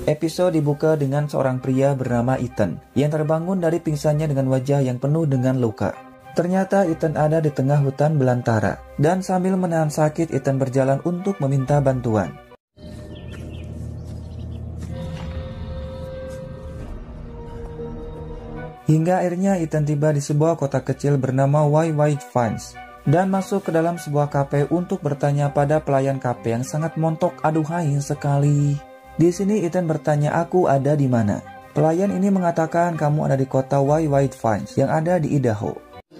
Episode dibuka dengan seorang pria bernama Ethan yang terbangun dari pingsannya dengan wajah yang penuh dengan luka. Ternyata Ethan ada di tengah hutan belantara, dan sambil menahan sakit Ethan berjalan untuk meminta bantuan. Hingga akhirnya Ethan tiba di sebuah kota kecil bernama White Pines dan masuk ke dalam sebuah kafe untuk bertanya pada pelayan kafe yang sangat montok. Aduhai sekali. Di sini Ethan bertanya, "Aku ada di mana?" Pelayan ini mengatakan, "Kamu ada di kota White Pines yang ada di Idaho."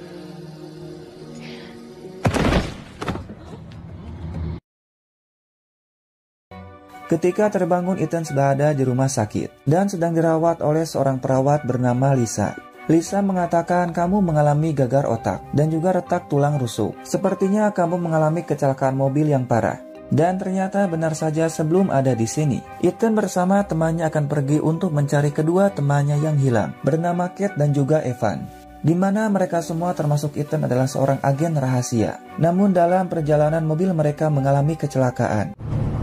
Ketika terbangun, Ethan sudah ada di rumah sakit dan sedang dirawat oleh seorang perawat bernama Lisa. Lisa mengatakan, "Kamu mengalami gagar otak dan juga retak tulang rusuk. Sepertinya kamu mengalami kecelakaan mobil yang parah." Dan ternyata benar saja, sebelum ada di sini, Ethan bersama temannya akan pergi untuk mencari kedua temannya yang hilang, bernama Kate dan juga Evan. Di mana mereka semua termasuk Ethan adalah seorang agen rahasia. Namun dalam perjalanan mobil mereka mengalami kecelakaan.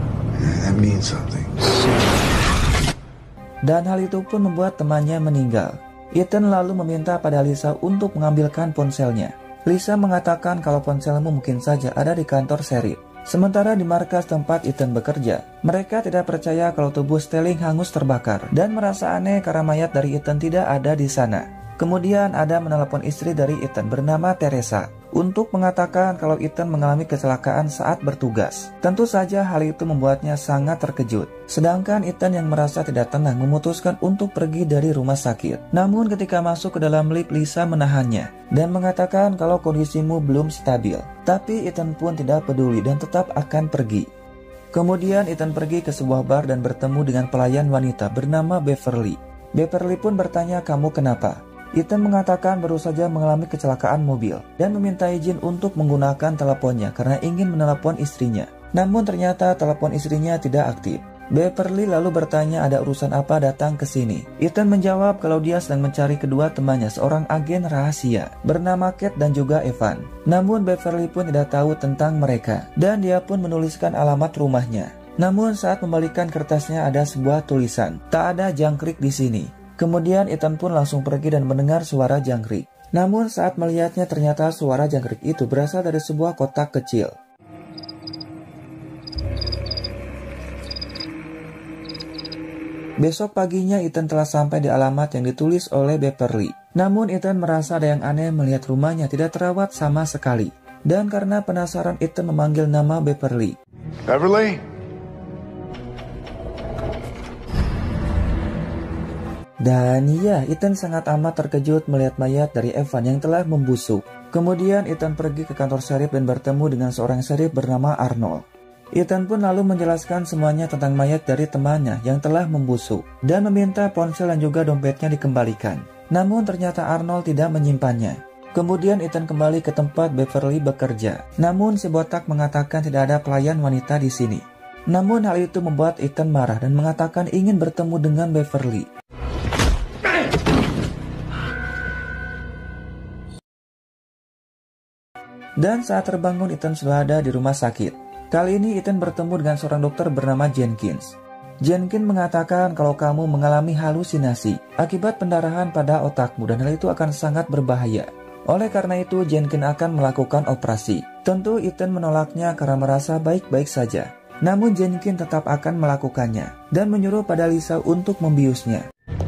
Dan hal itu pun membuat temannya meninggal. Ethan lalu meminta pada Lisa untuk mengambilkan ponselnya. Lisa mengatakan kalau ponselmu mungkin saja ada di kantor sheriff. Sementara di markas tempat Ethan bekerja, mereka tidak percaya kalau tubuh Sterling hangus terbakar dan merasa aneh karena mayat dari Ethan tidak ada di sana. Kemudian ada menelepon istri dari Ethan bernama Teresa untuk mengatakan kalau Ethan mengalami kecelakaan saat bertugas. Tentu saja hal itu membuatnya sangat terkejut. Sedangkan Ethan yang merasa tidak tenang memutuskan untuk pergi dari rumah sakit. Namun ketika masuk ke dalam lift, Lisa menahannya dan mengatakan kalau kondisimu belum stabil. Tapi Ethan pun tidak peduli dan tetap akan pergi. Kemudian Ethan pergi ke sebuah bar dan bertemu dengan pelayan wanita bernama Beverly. Beverly pun bertanya, "Kamu kenapa?" Ethan mengatakan baru saja mengalami kecelakaan mobil dan meminta izin untuk menggunakan teleponnya karena ingin menelepon istrinya. Namun ternyata telepon istrinya tidak aktif. Beverly lalu bertanya ada urusan apa datang ke sini. Ethan menjawab kalau dia sedang mencari kedua temannya, seorang agen rahasia bernama Kate dan juga Evan. Namun Beverly pun tidak tahu tentang mereka dan dia pun menuliskan alamat rumahnya. Namun saat membalikan kertasnya ada sebuah tulisan, "Tak ada jangkrik di sini." Kemudian Ethan pun langsung pergi dan mendengar suara jangkrik. Namun saat melihatnya ternyata suara jangkrik itu berasal dari sebuah kotak kecil. Besok paginya Ethan telah sampai di alamat yang ditulis oleh Beverly. Namun Ethan merasa ada yang aneh melihat rumahnya tidak terawat sama sekali. Dan karena penasaran Ethan memanggil nama Beverly. "Beverly?" Dan iya, Ethan sangat amat terkejut melihat mayat dari Evan yang telah membusuk. Kemudian Ethan pergi ke kantor sheriff dan bertemu dengan seorang sheriff bernama Arnold. Ethan pun lalu menjelaskan semuanya tentang mayat dari temannya yang telah membusuk dan meminta ponsel dan juga dompetnya dikembalikan. Namun ternyata Arnold tidak menyimpannya. Kemudian Ethan kembali ke tempat Beverly bekerja. Namun si botak mengatakan tidak ada pelayan wanita di sini. Namun hal itu membuat Ethan marah dan mengatakan ingin bertemu dengan Beverly. Dan saat terbangun Ethan sudah ada di rumah sakit. Kali ini Ethan bertemu dengan seorang dokter bernama Jenkins. Jenkins mengatakan kalau kamu mengalami halusinasi akibat pendarahan pada otakmu dan hal itu akan sangat berbahaya. Oleh karena itu Jenkins akan melakukan operasi. Tentu Ethan menolaknya karena merasa baik-baik saja. Namun Jenkins tetap akan melakukannya dan menyuruh pada Lisa untuk membiusnya.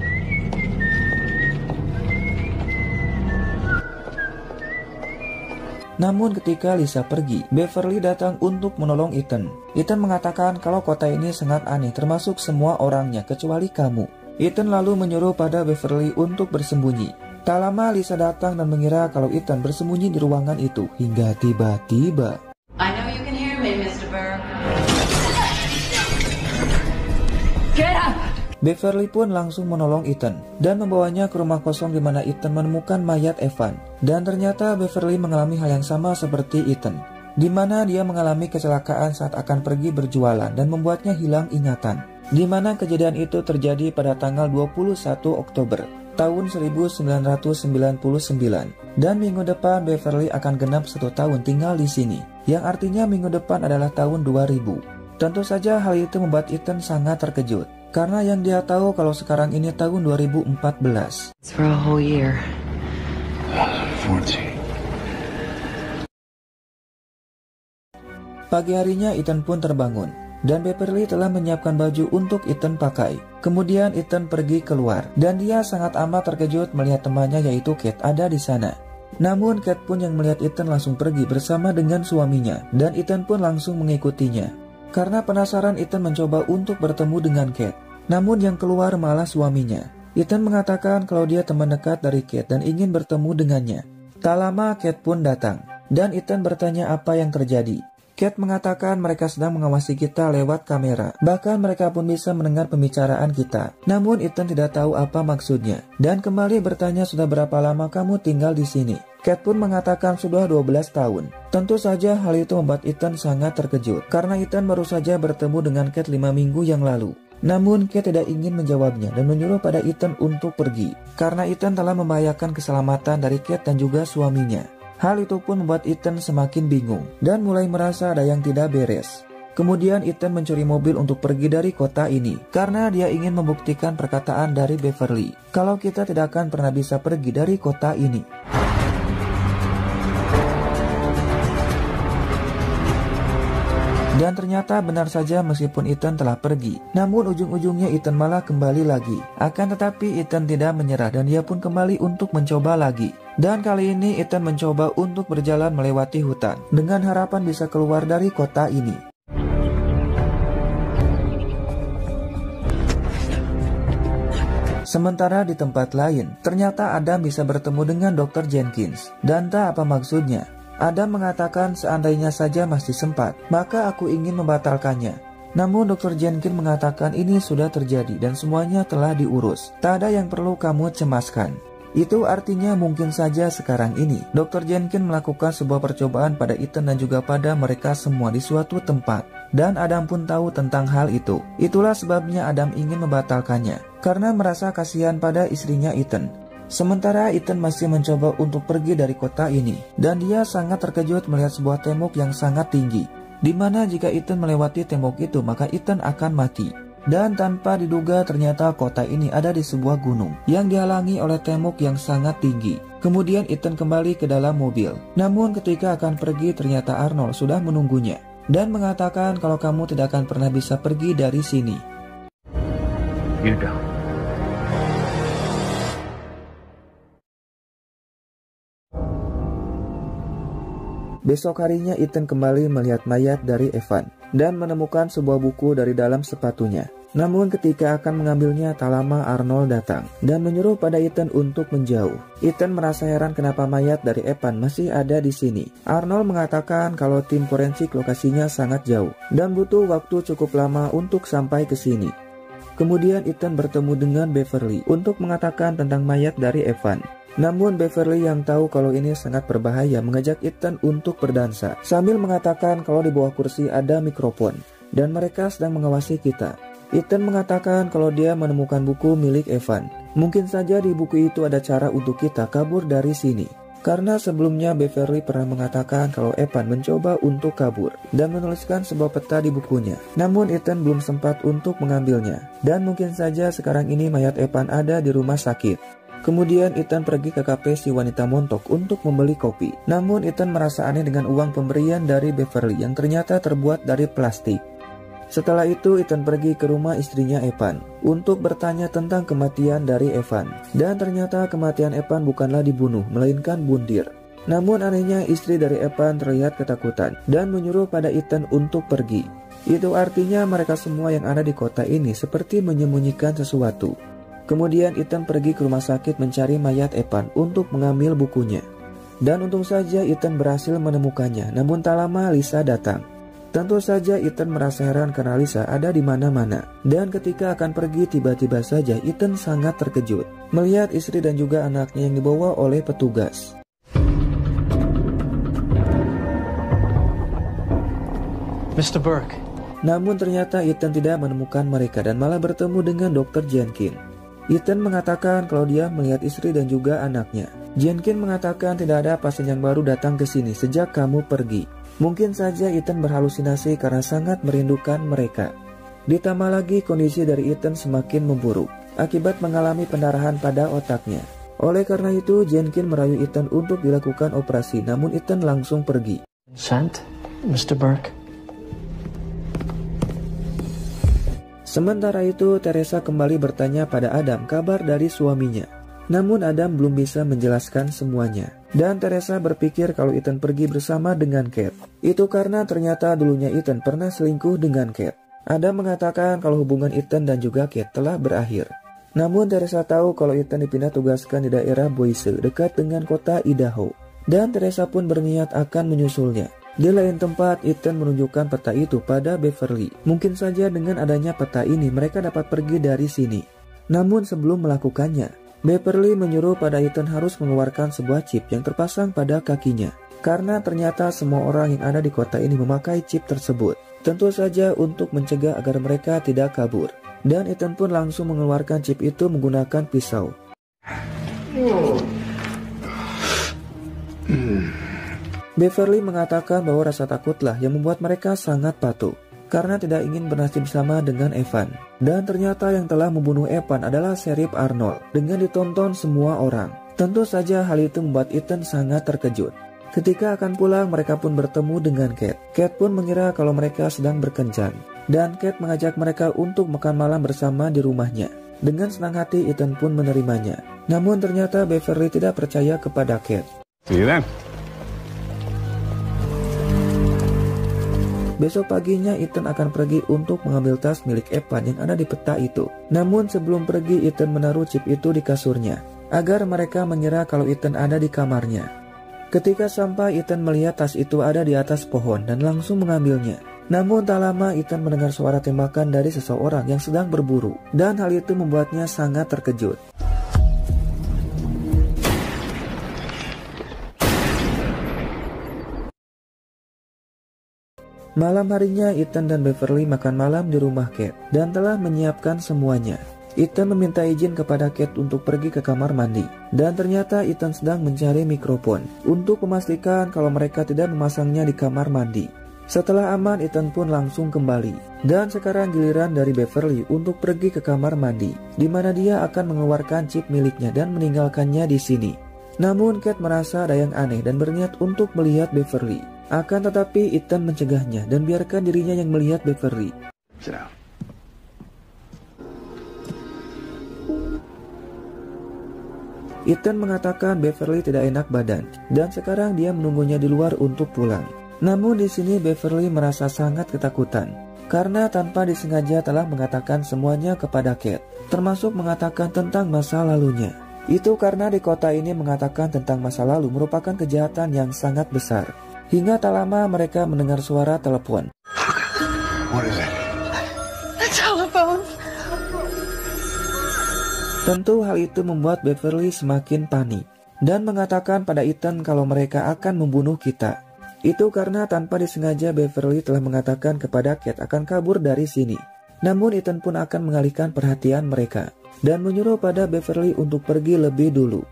Namun ketika Lisa pergi, Beverly datang untuk menolong Ethan. Ethan mengatakan kalau kota ini sangat aneh termasuk semua orangnya kecuali kamu. Ethan lalu menyuruh pada Beverly untuk bersembunyi. Tak lama Lisa datang dan mengira kalau Ethan bersembunyi di ruangan itu hingga tiba-tiba. I know you can hear me, Mr. Burke. Get up! Beverly pun langsung menolong Ethan dan membawanya ke rumah kosong di mana Ethan menemukan mayat Evan. Dan ternyata Beverly mengalami hal yang sama seperti Ethan, di mana dia mengalami kecelakaan saat akan pergi berjualan dan membuatnya hilang ingatan. Di mana kejadian itu terjadi pada tanggal 21 Oktober tahun 1999 dan minggu depan Beverly akan genap 1 tahun tinggal di sini, yang artinya minggu depan adalah tahun 2000. Tentu saja hal itu membuat Ethan sangat terkejut. Karena yang dia tahu kalau sekarang ini tahun 2014. It's for a whole year. 14. Pagi harinya Ethan pun terbangun dan Beverly telah menyiapkan baju untuk Ethan pakai. Kemudian Ethan pergi keluar dan dia sangat amat terkejut melihat temannya yaitu Kate ada di sana. Namun Kate pun yang melihat Ethan langsung pergi bersama dengan suaminya dan Ethan pun langsung mengikutinya. Karena penasaran Ethan mencoba untuk bertemu dengan Kate. Namun yang keluar malah suaminya. Ethan mengatakan kalau dia teman dekat dari Kate dan ingin bertemu dengannya. Tak lama Kate pun datang dan Ethan bertanya apa yang terjadi. Kate mengatakan mereka sedang mengawasi kita lewat kamera. Bahkan mereka pun bisa mendengar pembicaraan kita. Namun Ethan tidak tahu apa maksudnya. Dan kembali bertanya sudah berapa lama kamu tinggal di sini. Kate pun mengatakan sudah 12 tahun. Tentu saja hal itu membuat Ethan sangat terkejut. Karena Ethan baru saja bertemu dengan Kate 5 minggu yang lalu. Namun Kate tidak ingin menjawabnya dan menyuruh pada Ethan untuk pergi. Karena Ethan telah membahayakan keselamatan dari Kate dan juga suaminya. Hal itu pun membuat Ethan semakin bingung dan mulai merasa ada yang tidak beres. Kemudian Ethan mencuri mobil untuk pergi dari kota ini karena dia ingin membuktikan perkataan dari Beverly kalau kita tidak akan pernah bisa pergi dari kota ini. Dan ternyata benar saja meskipun Ethan telah pergi, namun ujung-ujungnya Ethan malah kembali lagi. Akan tetapi Ethan tidak menyerah dan dia pun kembali untuk mencoba lagi. Dan kali ini Ethan mencoba untuk berjalan melewati hutan dengan harapan bisa keluar dari kota ini. Sementara di tempat lain, ternyata Adam bisa bertemu dengan Dr. Jenkins. Dan tak apa maksudnya. Adam mengatakan seandainya saja masih sempat, maka aku ingin membatalkannya. Namun Dr. Jenkins mengatakan ini sudah terjadi dan semuanya telah diurus. Tak ada yang perlu kamu cemaskan. Itu artinya mungkin saja sekarang ini Dr. Jenkins melakukan sebuah percobaan pada Ethan dan juga pada mereka semua di suatu tempat. Dan Adam pun tahu tentang hal itu. Itulah sebabnya Adam ingin membatalkannya, karena merasa kasihan pada istrinya Ethan. Sementara Ethan masih mencoba untuk pergi dari kota ini, dan dia sangat terkejut melihat sebuah tembok yang sangat tinggi, di mana jika Ethan melewati tembok itu maka Ethan akan mati. Dan tanpa diduga ternyata kota ini ada di sebuah gunung yang dihalangi oleh tembok yang sangat tinggi. Kemudian Ethan kembali ke dalam mobil. Namun ketika akan pergi ternyata Arnold sudah menunggunya dan mengatakan kalau kamu tidak akan pernah bisa pergi dari sini. You don't. Besok harinya Ethan kembali melihat mayat dari Evan dan menemukan sebuah buku dari dalam sepatunya. Namun ketika akan mengambilnya tak lama Arnold datang dan menyuruh pada Ethan untuk menjauh. Ethan merasa heran kenapa mayat dari Evan masih ada di sini. Arnold mengatakan kalau tim forensik lokasinya sangat jauh dan butuh waktu cukup lama untuk sampai ke sini. Kemudian Ethan bertemu dengan Beverly untuk mengatakan tentang mayat dari Evan. Namun Beverly yang tahu kalau ini sangat berbahaya mengajak Ethan untuk berdansa sambil mengatakan kalau di bawah kursi ada mikrofon dan mereka sedang mengawasi kita. Ethan mengatakan kalau dia menemukan buku milik Evan. Mungkin saja di buku itu ada cara untuk kita kabur dari sini. Karena sebelumnya Beverly pernah mengatakan kalau Evan mencoba untuk kabur dan menuliskan sebuah peta di bukunya. Namun Ethan belum sempat untuk mengambilnya. Dan mungkin saja sekarang ini mayat Evan ada di rumah sakit. Kemudian Ethan pergi ke kafe si wanita montok untuk membeli kopi. Namun Ethan merasa aneh dengan uang pemberian dari Beverly yang ternyata terbuat dari plastik. Setelah itu Ethan pergi ke rumah istrinya Evan untuk bertanya tentang kematian dari Evan. Dan ternyata kematian Evan bukanlah dibunuh, melainkan bundir. Namun anehnya istri dari Evan terlihat ketakutan dan menyuruh pada Ethan untuk pergi. Itu artinya mereka semua yang ada di kota ini seperti menyembunyikan sesuatu. Kemudian Ethan pergi ke rumah sakit mencari mayat Evan untuk mengambil bukunya. Dan untung saja Ethan berhasil menemukannya. Namun tak lama Lisa datang. Tentu saja Ethan merasa heran karena Lisa ada di mana-mana. Dan ketika akan pergi tiba-tiba saja Ethan sangat terkejut melihat istri dan juga anaknya yang dibawa oleh petugas. Mr. Burke. Namun ternyata Ethan tidak menemukan mereka dan malah bertemu dengan Dr. Jenkins. Ethan mengatakan kalau dia melihat istri dan juga anaknya. Jenkins mengatakan tidak ada pasien yang baru datang ke sini sejak kamu pergi. Mungkin saja Ethan berhalusinasi karena sangat merindukan mereka. Ditambah lagi kondisi dari Ethan semakin memburuk akibat mengalami pendarahan pada otaknya. Oleh karena itu, Jenkins merayu Ethan untuk dilakukan operasi, namun Ethan langsung pergi. Consent, Mr. Burke? Sementara itu, Teresa kembali bertanya pada Adam kabar dari suaminya. Namun Adam belum bisa menjelaskan semuanya. Dan Teresa berpikir kalau Ethan pergi bersama dengan Kate. Itu karena ternyata dulunya Ethan pernah selingkuh dengan Kate. Adam mengatakan kalau hubungan Ethan dan juga Kate telah berakhir. Namun Teresa tahu kalau Ethan dipindah tugaskan di daerah Boise dekat dengan kota Idaho. Dan Teresa pun berniat akan menyusulnya. Di lain tempat, Ethan menunjukkan peta itu pada Beverly. Mungkin saja dengan adanya peta ini mereka dapat pergi dari sini. Namun sebelum melakukannya, Beverly menyuruh pada Ethan harus mengeluarkan sebuah chip yang terpasang pada kakinya. Karena ternyata semua orang yang ada di kota ini memakai chip tersebut. Tentu saja untuk mencegah agar mereka tidak kabur. Dan Ethan pun langsung mengeluarkan chip itu menggunakan pisau. Beverly mengatakan bahwa rasa takutlah yang membuat mereka sangat patuh. Karena tidak ingin bernasib sama dengan Evan. Dan ternyata yang telah membunuh Evan adalah Sheriff Arnold dengan ditonton semua orang. Tentu saja hal itu membuat Ethan sangat terkejut. Ketika akan pulang, mereka pun bertemu dengan Kate. Kate pun mengira kalau mereka sedang berkencan. Dan Kate mengajak mereka untuk makan malam bersama di rumahnya. Dengan senang hati, Ethan pun menerimanya. Namun ternyata Beverly tidak percaya kepada Kate. See you then. Besok paginya Ethan akan pergi untuk mengambil tas milik Evan yang ada di peta itu. Namun sebelum pergi, Ethan menaruh chip itu di kasurnya agar mereka mengira kalau Ethan ada di kamarnya. Ketika sampai, Ethan melihat tas itu ada di atas pohon dan langsung mengambilnya. Namun tak lama Ethan mendengar suara tembakan dari seseorang yang sedang berburu. Dan hal itu membuatnya sangat terkejut. Malam harinya Ethan dan Beverly makan malam di rumah Kate dan telah menyiapkan semuanya. Ethan meminta izin kepada Kate untuk pergi ke kamar mandi. Dan ternyata Ethan sedang mencari mikrofon untuk memastikan kalau mereka tidak memasangnya di kamar mandi. Setelah aman, Ethan pun langsung kembali. Dan sekarang giliran dari Beverly untuk pergi ke kamar mandi, di mana dia akan mengeluarkan chip miliknya dan meninggalkannya di sini. Namun Kate merasa ada yang aneh dan berniat untuk melihat Beverly. Akan tetapi Ethan mencegahnya dan biarkan dirinya yang melihat Beverly. Sit down. Ethan mengatakan Beverly tidak enak badan dan sekarang dia menunggunya di luar untuk pulang. Namun di sini Beverly merasa sangat ketakutan karena tanpa disengaja telah mengatakan semuanya kepada Kate, termasuk mengatakan tentang masa lalunya. Itu karena di kota ini mengatakan tentang masa lalu merupakan kejahatan yang sangat besar. Hingga tak lama mereka mendengar suara telepon. What is it? The telephone. Tentu hal itu membuat Beverly semakin panik dan mengatakan pada Ethan kalau mereka akan membunuh kita. Itu karena tanpa disengaja Beverly telah mengatakan kepada Kate akan kabur dari sini. Namun Ethan pun akan mengalihkan perhatian mereka dan menyuruh pada Beverly untuk pergi lebih dulu.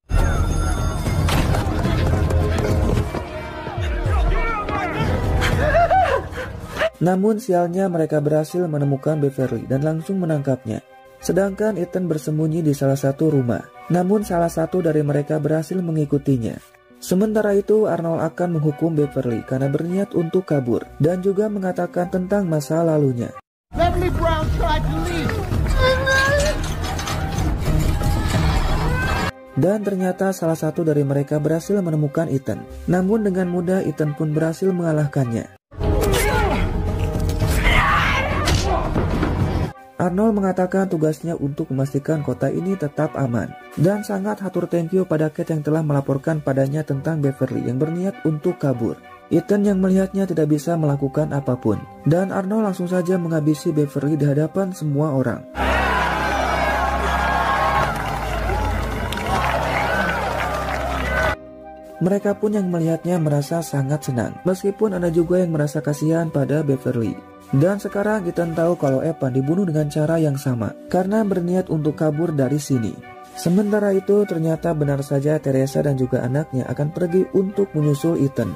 Namun sialnya mereka berhasil menemukan Beverly dan langsung menangkapnya. Sedangkan Ethan bersembunyi di salah satu rumah. Namun salah satu dari mereka berhasil mengikutinya. Sementara itu Arnold akan menghukum Beverly karena berniat untuk kabur dan juga mengatakan tentang masa lalunya. Beverly Brown tried to leave. Dan ternyata salah satu dari mereka berhasil menemukan Ethan. Namun dengan mudah Ethan pun berhasil mengalahkannya. Arnold mengatakan tugasnya untuk memastikan kota ini tetap aman. Dan sangat hatur thank you pada Kate yang telah melaporkan padanya tentang Beverly yang berniat untuk kabur. Ethan yang melihatnya tidak bisa melakukan apapun. Dan Arnold langsung saja menghabisi Beverly di hadapan semua orang. Mereka pun yang melihatnya merasa sangat senang. Meskipun ada juga yang merasa kasihan pada Beverly. Dan sekarang Ethan tahu kalau Evan dibunuh dengan cara yang sama karena berniat untuk kabur dari sini. Sementara itu ternyata benar saja Teresa dan juga anaknya akan pergi untuk menyusul Ethan.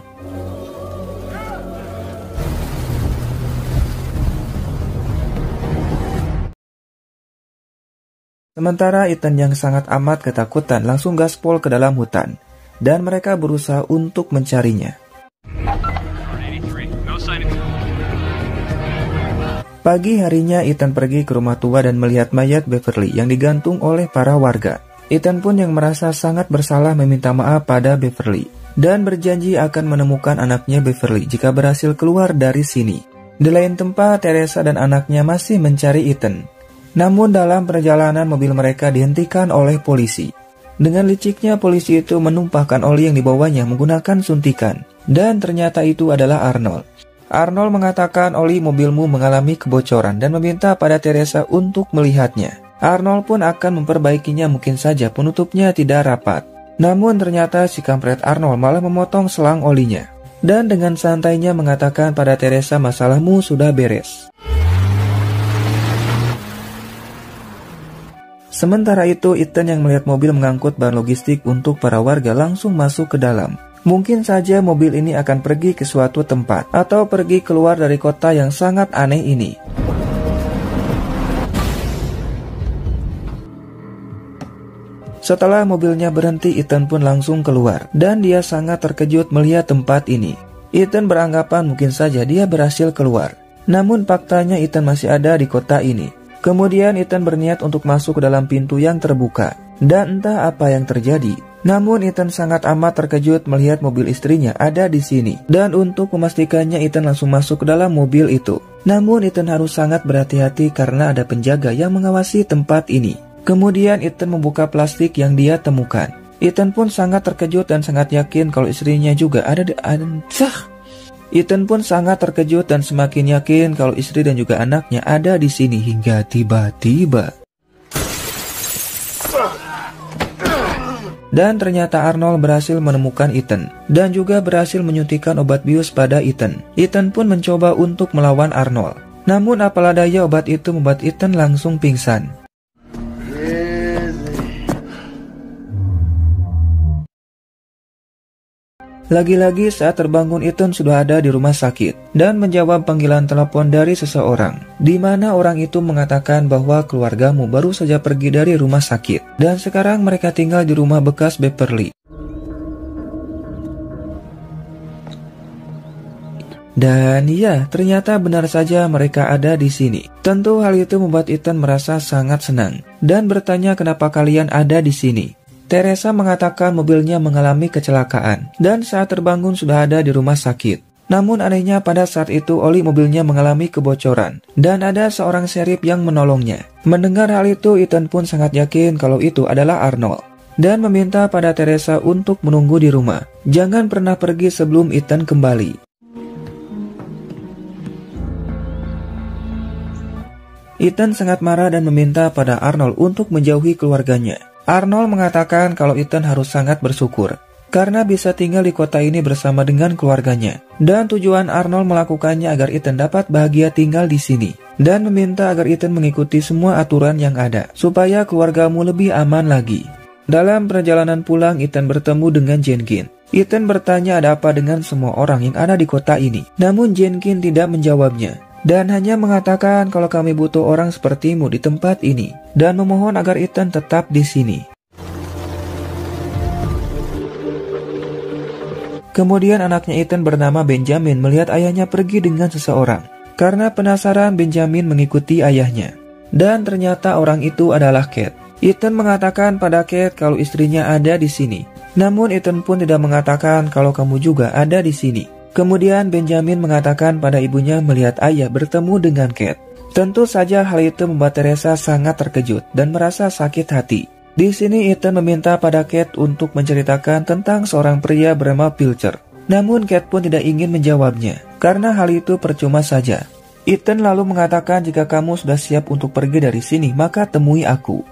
Sementara Ethan yang sangat amat ketakutan langsung gaspol ke dalam hutan, dan mereka berusaha untuk mencarinya. Pagi harinya Ethan pergi ke rumah tua dan melihat mayat Beverly yang digantung oleh para warga. Ethan pun yang merasa sangat bersalah meminta maaf pada Beverly, dan berjanji akan menemukan anaknya Beverly jika berhasil keluar dari sini. Di lain tempat, Teresa dan anaknya masih mencari Ethan. Namun dalam perjalanan mobil mereka dihentikan oleh polisi. Dengan liciknya polisi itu menumpahkan oli yang dibawanya menggunakan suntikan. Dan ternyata itu adalah Arnold. Arnold mengatakan oli mobilmu mengalami kebocoran dan meminta pada Teresa untuk melihatnya. Arnold pun akan memperbaikinya, mungkin saja penutupnya tidak rapat. Namun ternyata si kampret Arnold malah memotong selang olinya. Dan dengan santainya mengatakan pada Teresa masalahmu sudah beres. Sementara itu, Ethan yang melihat mobil mengangkut bahan logistik untuk para warga langsung masuk ke dalam. Mungkin saja mobil ini akan pergi ke suatu tempat atau pergi keluar dari kota yang sangat aneh ini. Setelah mobilnya berhenti, Ethan pun langsung keluar dan dia sangat terkejut melihat tempat ini. Ethan beranggapan mungkin saja dia berhasil keluar. Namun faktanya Ethan masih ada di kota ini. Kemudian Ethan berniat untuk masuk ke dalam pintu yang terbuka. Dan entah apa yang terjadi. Namun Ethan sangat amat terkejut melihat mobil istrinya ada di sini. Dan untuk memastikannya Ethan langsung masuk ke dalam mobil itu. Namun Ethan harus sangat berhati-hati karena ada penjaga yang mengawasi tempat ini. Kemudian Ethan membuka plastik yang dia temukan. Ethan pun sangat terkejut dan sangat yakin kalau istrinya juga ada di... Ethan pun sangat terkejut dan semakin yakin kalau istri dan juga anaknya ada di sini hingga tiba-tiba. Dan ternyata Arnold berhasil menemukan Ethan dan juga berhasil menyuntikkan obat bius pada Ethan. Ethan pun mencoba untuk melawan Arnold. Namun apalah daya obat itu membuat Ethan langsung pingsan. Lagi-lagi saat terbangun Ethan sudah ada di rumah sakit dan menjawab panggilan telepon dari seseorang, di mana orang itu mengatakan bahwa keluargamu baru saja pergi dari rumah sakit dan sekarang mereka tinggal di rumah bekas Beverly. Dan ya, ternyata benar saja mereka ada di sini. Tentu hal itu membuat Ethan merasa sangat senang dan bertanya kenapa kalian ada di sini. Teresa mengatakan mobilnya mengalami kecelakaan dan saat terbangun sudah ada di rumah sakit. Namun anehnya pada saat itu oli mobilnya mengalami kebocoran dan ada seorang sheriff yang menolongnya. Mendengar hal itu, Ethan pun sangat yakin kalau itu adalah Arnold dan meminta pada Teresa untuk menunggu di rumah. Jangan pernah pergi sebelum Ethan kembali. Ethan sangat marah dan meminta pada Arnold untuk menjauhi keluarganya. Arnold mengatakan kalau Ethan harus sangat bersyukur karena bisa tinggal di kota ini bersama dengan keluarganya. Dan tujuan Arnold melakukannya agar Ethan dapat bahagia tinggal di sini. Dan meminta agar Ethan mengikuti semua aturan yang ada supaya keluargamu lebih aman lagi. Dalam perjalanan pulang, Ethan bertemu dengan Jenkins. Ethan bertanya ada apa dengan semua orang yang ada di kota ini. Namun Jenkins tidak menjawabnya. Dan hanya mengatakan kalau kami butuh orang sepertimu di tempat ini dan memohon agar Ethan tetap di sini. Kemudian anaknya Ethan bernama Benjamin melihat ayahnya pergi dengan seseorang. Karena penasaran, Benjamin mengikuti ayahnya. Dan ternyata orang itu adalah Kate. Ethan mengatakan pada Kate kalau istrinya ada di sini. Namun Ethan pun tidak mengatakan kalau kamu juga ada di sini. Kemudian Benjamin mengatakan pada ibunya melihat ayah bertemu dengan Kate. Tentu saja hal itu membuat Teresa sangat terkejut dan merasa sakit hati. Di sini Ethan meminta pada Kate untuk menceritakan tentang seorang pria bernama Pilcher. Namun Kate pun tidak ingin menjawabnya karena hal itu percuma saja. Ethan lalu mengatakan jika kamu sudah siap untuk pergi dari sini maka temui aku.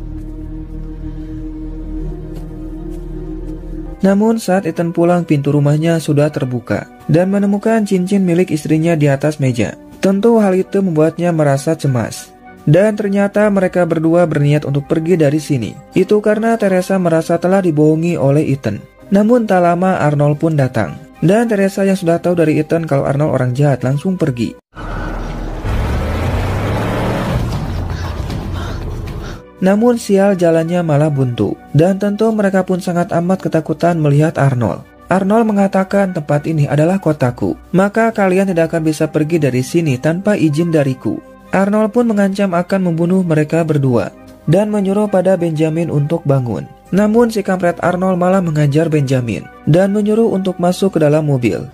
Namun saat Ethan pulang, pintu rumahnya sudah terbuka dan menemukan cincin milik istrinya di atas meja. Tentu hal itu membuatnya merasa cemas. Dan ternyata mereka berdua berniat untuk pergi dari sini. Itu karena Teresa merasa telah dibohongi oleh Ethan. Namun tak lama Arnold pun datang. Dan Teresa yang sudah tahu dari Ethan kalau Arnold orang jahat langsung pergi. Namun sial jalannya malah buntu. Dan tentu mereka pun sangat amat ketakutan melihat Arnold. Arnold mengatakan tempat ini adalah kotaku. Maka kalian tidak akan bisa pergi dari sini tanpa izin dariku. Arnold pun mengancam akan membunuh mereka berdua. Dan menyuruh pada Benjamin untuk bangun. Namun si kampret Arnold malah mengajar Benjamin. Dan menyuruh untuk masuk ke dalam mobil.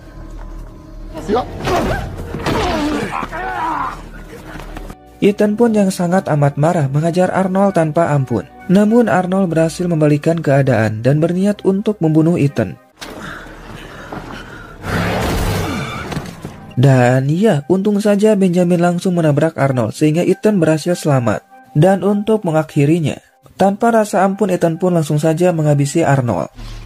Ethan pun yang sangat amat marah mengajar Arnold tanpa ampun. Namun Arnold berhasil membalikan keadaan dan berniat untuk membunuh Ethan. Dan ya, untung saja Benjamin langsung menabrak Arnold sehingga Ethan berhasil selamat. Dan untuk mengakhirinya, tanpa rasa ampun Ethan pun langsung saja menghabisi Arnold.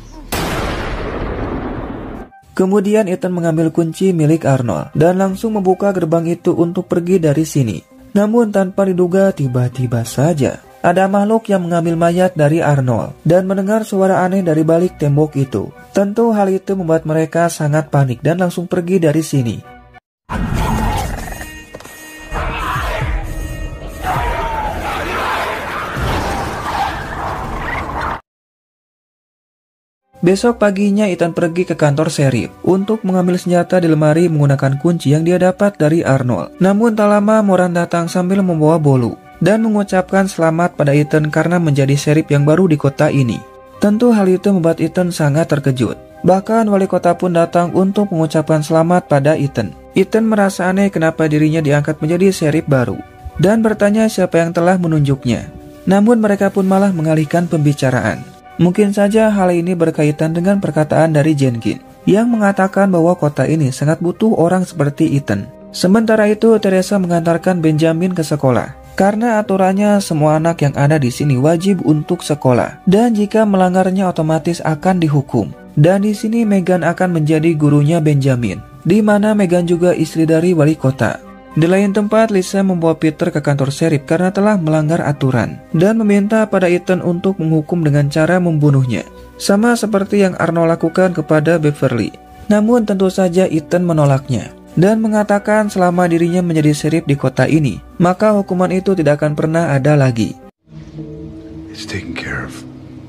Kemudian Ethan mengambil kunci milik Arnold dan langsung membuka gerbang itu untuk pergi dari sini. Namun tanpa diduga tiba-tiba saja ada makhluk yang mengambil mayat dari Arnold dan mendengar suara aneh dari balik tembok itu. Tentu hal itu membuat mereka sangat panik dan langsung pergi dari sini. Besok paginya Ethan pergi ke kantor sheriff untuk mengambil senjata di lemari menggunakan kunci yang dia dapat dari Arnold. Namun tak lama Moran datang sambil membawa bolu dan mengucapkan selamat pada Ethan karena menjadi sheriff yang baru di kota ini. Tentu hal itu membuat Ethan sangat terkejut. Bahkan wali kota pun datang untuk mengucapkan selamat pada Ethan. Ethan merasa aneh kenapa dirinya diangkat menjadi sheriff baru dan bertanya siapa yang telah menunjuknya. Namun mereka pun malah mengalihkan pembicaraan. Mungkin saja hal ini berkaitan dengan perkataan dari Jenkins yang mengatakan bahwa kota ini sangat butuh orang seperti Ethan. Sementara itu Teresa mengantarkan Benjamin ke sekolah karena aturannya semua anak yang ada di sini wajib untuk sekolah dan jika melanggarnya otomatis akan dihukum. Dan di sini Megan akan menjadi gurunya Benjamin, di mana Megan juga istri dari wali kota. Di lain tempat, Lisa membawa Peter ke kantor sheriff karena telah melanggar aturan dan meminta pada Ethan untuk menghukum dengan cara membunuhnya, sama seperti yang Arnold lakukan kepada Beverly. Namun tentu saja Ethan menolaknya dan mengatakan selama dirinya menjadi sheriff di kota ini, maka hukuman itu tidak akan pernah ada lagi. It's taken care of.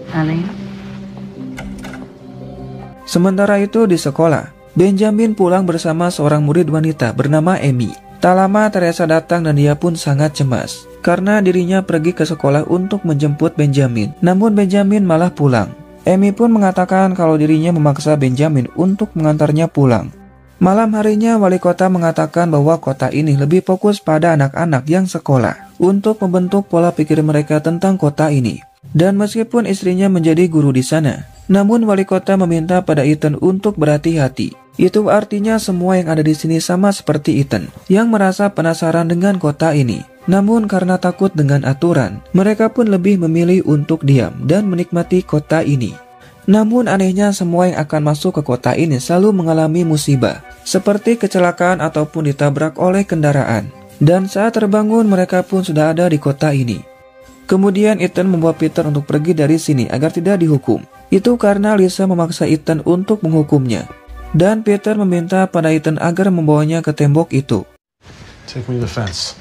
Sementara itu di sekolah, Benjamin pulang bersama seorang murid wanita bernama Amy. Tak lama Teresa datang dan dia pun sangat cemas karena dirinya pergi ke sekolah untuk menjemput Benjamin. Namun Benjamin malah pulang. Amy pun mengatakan kalau dirinya memaksa Benjamin untuk mengantarnya pulang. Malam harinya wali kota mengatakan bahwa kota ini lebih fokus pada anak-anak yang sekolah untuk membentuk pola pikir mereka tentang kota ini. Dan meskipun istrinya menjadi guru di sana, namun wali kota meminta pada Ethan untuk berhati-hati. Itu artinya semua yang ada di sini sama seperti Ethan, yang merasa penasaran dengan kota ini. Namun karena takut dengan aturan, mereka pun lebih memilih untuk diam dan menikmati kota ini. Namun anehnya semua yang akan masuk ke kota ini selalu mengalami musibah, seperti kecelakaan ataupun ditabrak oleh kendaraan. Dan saat terbangun mereka pun sudah ada di kota ini. Kemudian Ethan membawa Peter untuk pergi dari sini agar tidak dihukum. Itu karena Lisa memaksa Ethan untuk menghukumnya. Dan Peter meminta pada Ethan agar membawanya ke tembok itu. Take me to the fence.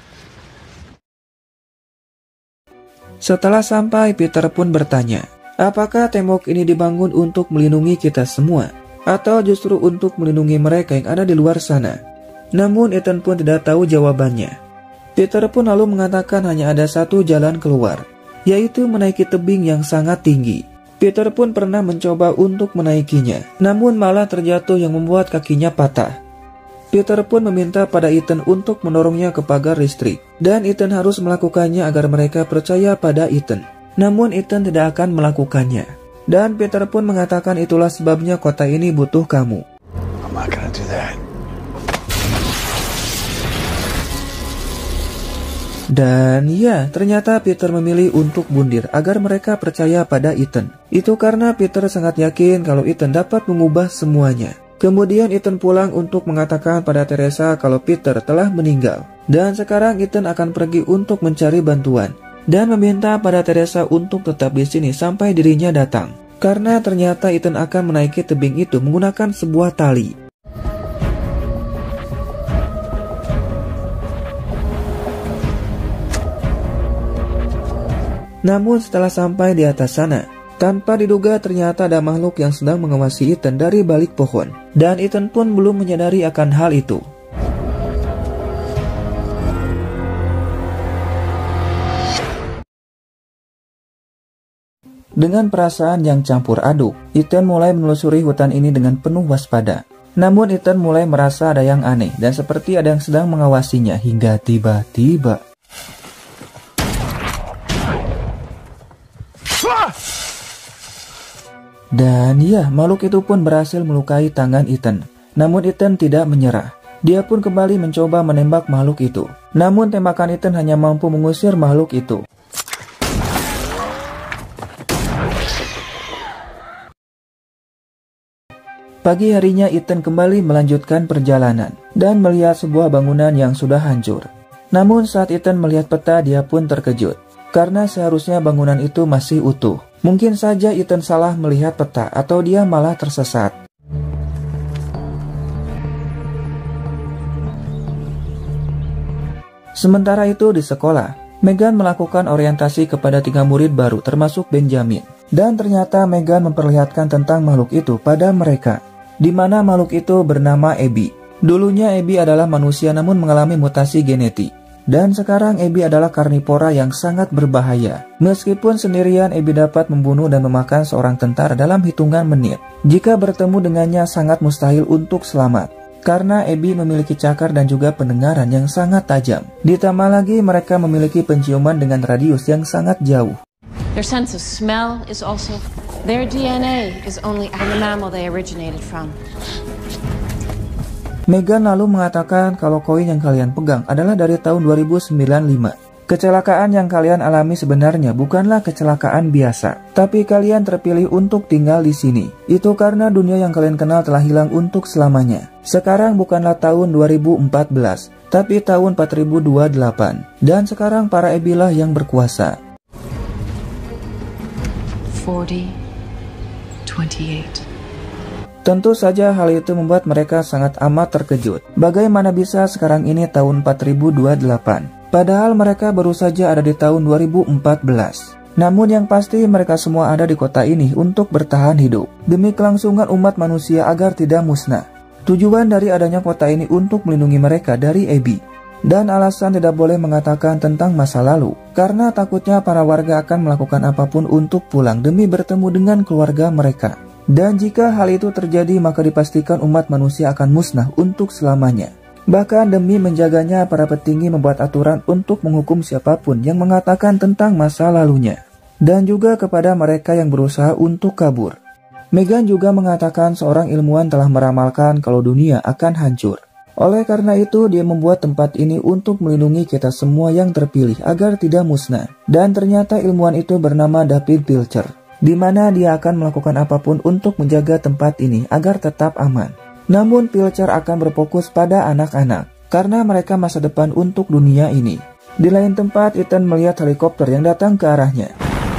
Setelah sampai, Peter pun bertanya, apakah tembok ini dibangun untuk melindungi kita semua? Atau justru untuk melindungi mereka yang ada di luar sana? Namun Ethan pun tidak tahu jawabannya. Peter pun lalu mengatakan hanya ada satu jalan keluar, yaitu menaiki tebing yang sangat tinggi. Peter pun pernah mencoba untuk menaikinya, namun malah terjatuh yang membuat kakinya patah. Peter pun meminta pada Ethan untuk mendorongnya ke pagar listrik, dan Ethan harus melakukannya agar mereka percaya pada Ethan. Namun Ethan tidak akan melakukannya. Dan Peter pun mengatakan itulah sebabnya kota ini butuh kamu. I'm not gonna do that. Dan ya, ternyata Peter memilih untuk bundir agar mereka percaya pada Ethan. Itu karena Peter sangat yakin kalau Ethan dapat mengubah semuanya. Kemudian Ethan pulang untuk mengatakan pada Teresa kalau Peter telah meninggal. Dan sekarang Ethan akan pergi untuk mencari bantuan dan meminta pada Teresa untuk tetap di sini sampai dirinya datang. Karena ternyata Ethan akan menaiki tebing itu menggunakan sebuah tali. Namun setelah sampai di atas sana, tanpa diduga ternyata ada makhluk yang sedang mengawasi Ethan dari balik pohon. Dan Ethan pun belum menyadari akan hal itu. Dengan perasaan yang campur aduk, Ethan mulai menelusuri hutan ini dengan penuh waspada. Namun Ethan mulai merasa ada yang aneh dan seperti ada yang sedang mengawasinya hingga tiba-tiba. Dan ya, makhluk itu pun berhasil melukai tangan Ethan. Namun Ethan tidak menyerah. Dia pun kembali mencoba menembak makhluk itu. Namun tembakan Ethan hanya mampu mengusir makhluk itu. Pagi harinya Ethan kembali melanjutkan perjalanan dan melihat sebuah bangunan yang sudah hancur. Namun saat Ethan melihat peta, dia pun terkejut karena seharusnya bangunan itu masih utuh. Mungkin saja Ethan salah melihat peta atau dia malah tersesat. Sementara itu di sekolah, Megan melakukan orientasi kepada 3 murid baru termasuk Benjamin. Dan ternyata Megan memperlihatkan tentang makhluk itu pada mereka, di mana makhluk itu bernama Abby. Dulunya Abby adalah manusia namun mengalami mutasi genetik. Dan sekarang Abby adalah karnivora yang sangat berbahaya. Meskipun sendirian, Abby dapat membunuh dan memakan seorang tentara dalam hitungan menit. Jika bertemu dengannya sangat mustahil untuk selamat. Karena Abby memiliki cakar dan juga pendengaran yang sangat tajam. Ditambah lagi mereka memiliki penciuman dengan radius yang sangat jauh. Their sense of smell is also... Their DNA is only from the mammal they originated from. Megan lalu mengatakan kalau koin yang kalian pegang adalah dari tahun 2095. Kecelakaan yang kalian alami sebenarnya bukanlah kecelakaan biasa, tapi kalian terpilih untuk tinggal di sini. Itu karena dunia yang kalian kenal telah hilang untuk selamanya. Sekarang bukanlah tahun 2014, tapi tahun 4028. Dan sekarang para Abby lah yang berkuasa. 4028. Tentu saja hal itu membuat mereka sangat amat terkejut. Bagaimana bisa sekarang ini tahun 4028? Padahal mereka baru saja ada di tahun 2014. Namun yang pasti mereka semua ada di kota ini untuk bertahan hidup. Demi kelangsungan umat manusia agar tidak musnah. Tujuan dari adanya kota ini untuk melindungi mereka dari Abby. Dan alasan tidak boleh mengatakan tentang masa lalu. Karena takutnya para warga akan melakukan apapun untuk pulang demi bertemu dengan keluarga mereka. Dan jika hal itu terjadi maka dipastikan umat manusia akan musnah untuk selamanya. Bahkan demi menjaganya para petinggi membuat aturan untuk menghukum siapapun yang mengatakan tentang masa lalunya. Dan juga kepada mereka yang berusaha untuk kabur. Megan juga mengatakan seorang ilmuwan telah meramalkan kalau dunia akan hancur. Oleh karena itu dia membuat tempat ini untuk melindungi kita semua yang terpilih agar tidak musnah. Dan ternyata ilmuwan itu bernama David Pilcher. Di mana dia akan melakukan apapun untuk menjaga tempat ini agar tetap aman. Namun Pilcher akan berfokus pada anak-anak, karena mereka masa depan untuk dunia ini. Di lain tempat, Ethan melihat helikopter yang datang ke arahnya.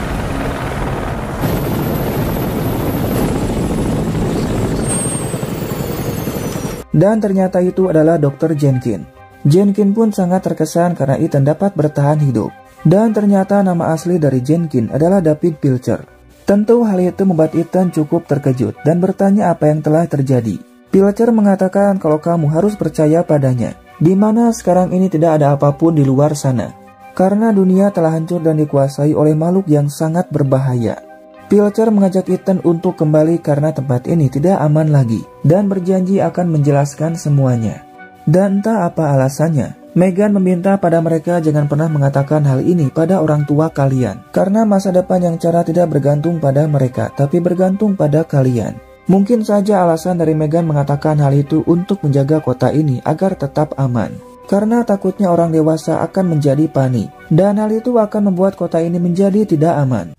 Dan ternyata itu adalah Dr. Jenkins. Jenkins pun sangat terkesan karena Ethan dapat bertahan hidup. Dan ternyata nama asli dari Jenkins adalah David Pilcher. Tentu hal itu membuat Ethan cukup terkejut dan bertanya apa yang telah terjadi. Pilcher mengatakan kalau kamu harus percaya padanya, di mana sekarang ini tidak ada apapun di luar sana. Karena dunia telah hancur dan dikuasai oleh makhluk yang sangat berbahaya. Pilcher mengajak Ethan untuk kembali karena tempat ini tidak aman lagi, dan berjanji akan menjelaskan semuanya. Dan entah apa alasannya, Megan meminta pada mereka jangan pernah mengatakan hal ini pada orang tua kalian. Karena masa depan yang cerah tidak bergantung pada mereka, tapi bergantung pada kalian. Mungkin saja alasan dari Megan mengatakan hal itu untuk menjaga kota ini agar tetap aman. Karena takutnya orang dewasa akan menjadi panik. Dan hal itu akan membuat kota ini menjadi tidak aman.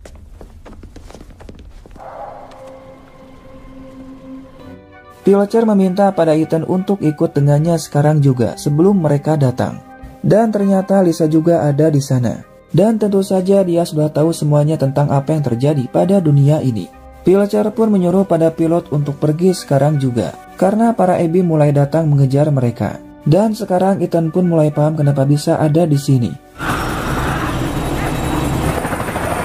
Pilcher meminta pada Ethan untuk ikut dengannya sekarang juga sebelum mereka datang. Dan ternyata Lisa juga ada di sana. Dan tentu saja dia sudah tahu semuanya tentang apa yang terjadi pada dunia ini. Pilcher pun menyuruh pada pilot untuk pergi sekarang juga. Karena para Abby mulai datang mengejar mereka. Dan sekarang Ethan pun mulai paham kenapa bisa ada di sini.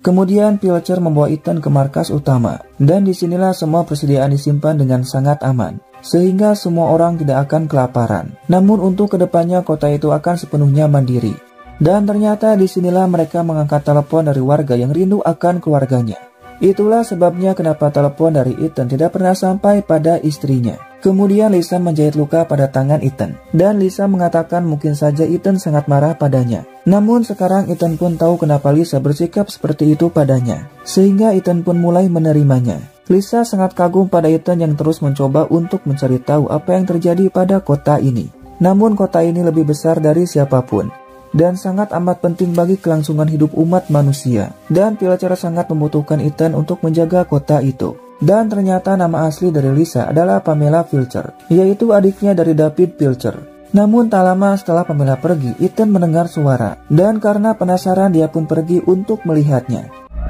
Kemudian Pilcher membawa Ethan ke markas utama, dan disinilah semua persediaan disimpan dengan sangat aman, sehingga semua orang tidak akan kelaparan. Namun untuk kedepannya kota itu akan sepenuhnya mandiri. Dan ternyata disinilah mereka mengangkat telepon dari warga yang rindu akan keluarganya. Itulah sebabnya kenapa telepon dari Ethan tidak pernah sampai pada istrinya. Kemudian Lisa menjahit luka pada tangan Ethan, dan Lisa mengatakan mungkin saja Ethan sangat marah padanya. Namun sekarang Ethan pun tahu kenapa Lisa bersikap seperti itu padanya, sehingga Ethan pun mulai menerimanya. Lisa sangat kagum pada Ethan yang terus mencoba untuk mencari tahu apa yang terjadi pada kota ini. Namun kota ini lebih besar dari siapapun, dan sangat amat penting bagi kelangsungan hidup umat manusia. Dan Pilcher sangat membutuhkan Ethan untuk menjaga kota itu. Dan ternyata nama asli dari Lisa adalah Pamela Pilcher, yaitu adiknya dari David Pilcher. Namun tak lama setelah Pamela pergi, Ethan mendengar suara, dan karena penasaran dia pun pergi untuk melihatnya.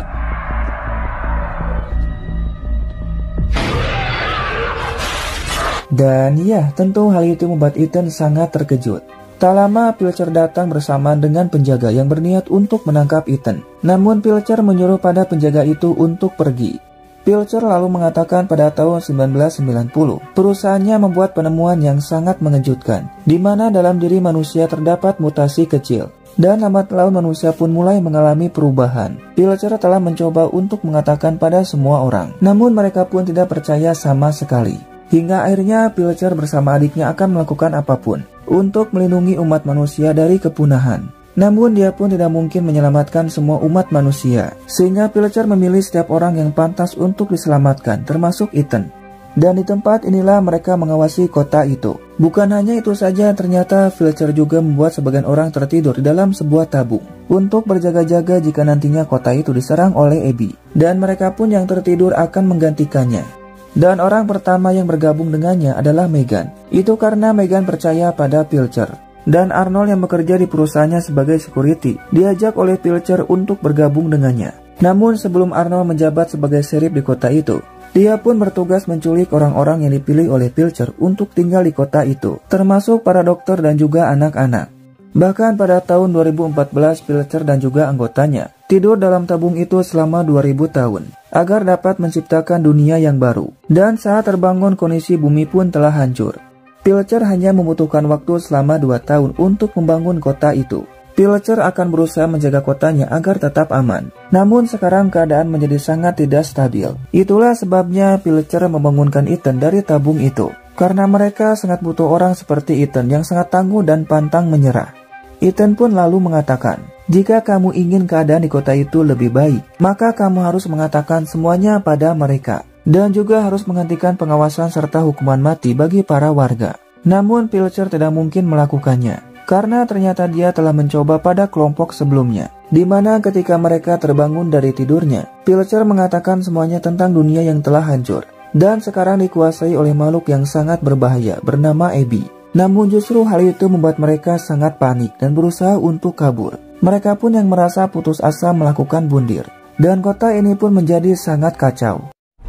Dan ya, tentu hal itu membuat Ethan sangat terkejut. Tak lama Pilcher datang bersamaan dengan penjaga yang berniat untuk menangkap Ethan. Namun Pilcher menyuruh pada penjaga itu untuk pergi. Pilcher lalu mengatakan pada tahun 1990, perusahaannya membuat penemuan yang sangat mengejutkan, di mana dalam diri manusia terdapat mutasi kecil. Dan lambat laun manusia pun mulai mengalami perubahan. Pilcher telah mencoba untuk mengatakan pada semua orang, namun mereka pun tidak percaya sama sekali. Hingga akhirnya Pilcher bersama adiknya akan melakukan apapun untuk melindungi umat manusia dari kepunahan. Namun dia pun tidak mungkin menyelamatkan semua umat manusia, sehingga Pilcher memilih setiap orang yang pantas untuk diselamatkan, termasuk Ethan. Dan di tempat inilah mereka mengawasi kota itu. Bukan hanya itu saja, ternyata Pilcher juga membuat sebagian orang tertidur di dalam sebuah tabung untuk berjaga-jaga jika nantinya kota itu diserang oleh Abby. Dan mereka pun yang tertidur akan menggantikannya. Dan orang pertama yang bergabung dengannya adalah Megan. Itu karena Megan percaya pada Pilcher. Dan Arnold yang bekerja di perusahaannya sebagai security diajak oleh Pilcher untuk bergabung dengannya. Namun sebelum Arnold menjabat sebagai sheriff di kota itu, dia pun bertugas menculik orang-orang yang dipilih oleh Pilcher untuk tinggal di kota itu, termasuk para dokter dan juga anak-anak. Bahkan pada tahun 2014 Pilcher dan juga anggotanya tidur dalam tabung itu selama 2000 tahun agar dapat menciptakan dunia yang baru. Dan saat terbangun kondisi bumi pun telah hancur. Pilcher hanya membutuhkan waktu selama 2 tahun untuk membangun kota itu. Pilcher akan berusaha menjaga kotanya agar tetap aman. Namun sekarang keadaan menjadi sangat tidak stabil. Itulah sebabnya Pilcher membangunkan Ethan dari tabung itu. Karena mereka sangat butuh orang seperti Ethan yang sangat tangguh dan pantang menyerah. Ethan pun lalu mengatakan, jika kamu ingin keadaan di kota itu lebih baik, maka kamu harus mengatakan semuanya pada mereka. Dan juga harus menghentikan pengawasan serta hukuman mati bagi para warga. Namun Pilcher tidak mungkin melakukannya, karena ternyata dia telah mencoba pada kelompok sebelumnya, di mana ketika mereka terbangun dari tidurnya, Pilcher mengatakan semuanya tentang dunia yang telah hancur, dan sekarang dikuasai oleh makhluk yang sangat berbahaya bernama Abby. Namun justru hal itu membuat mereka sangat panik dan berusaha untuk kabur. Mereka pun yang merasa putus asa melakukan bundir, dan kota ini pun menjadi sangat kacau.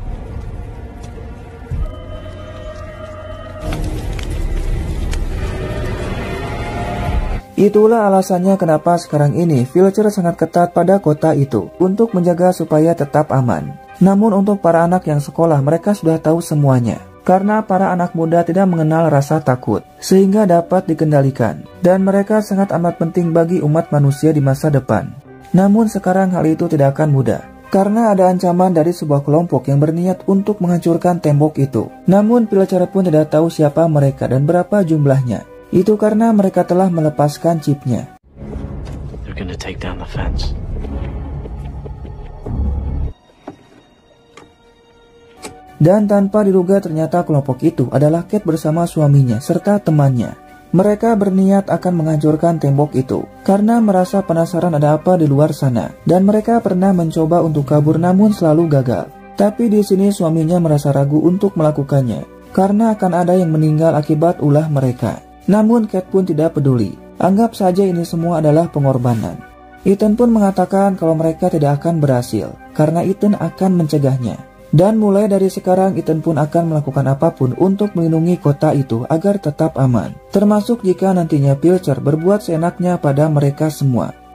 Itulah alasannya kenapa sekarang ini Pilcher sangat ketat pada kota itu untuk menjaga supaya tetap aman. Namun untuk para anak yang sekolah mereka sudah tahu semuanya. Karena para anak muda tidak mengenal rasa takut sehingga dapat dikendalikan. Dan mereka sangat amat penting bagi umat manusia di masa depan. Namun sekarang hal itu tidak akan mudah. Karena ada ancaman dari sebuah kelompok yang berniat untuk menghancurkan tembok itu. Namun Pilcher pun tidak tahu siapa mereka dan berapa jumlahnya. Itu karena mereka telah melepaskan chipnya. Dan tanpa diduga ternyata kelompok itu adalah Kate bersama suaminya serta temannya. Mereka berniat akan menghancurkan tembok itu karena merasa penasaran ada apa di luar sana. Dan mereka pernah mencoba untuk kabur namun selalu gagal. Tapi di sini suaminya merasa ragu untuk melakukannya karena akan ada yang meninggal akibat ulah mereka. Namun Kate pun tidak peduli. Anggap saja ini semua adalah pengorbanan. Ethan pun mengatakan kalau mereka tidak akan berhasil karena Ethan akan mencegahnya. Dan mulai dari sekarang Ethan pun akan melakukan apapun untuk melindungi kota itu agar tetap aman. Termasuk jika nantinya Pilcher berbuat seenaknya pada mereka semua.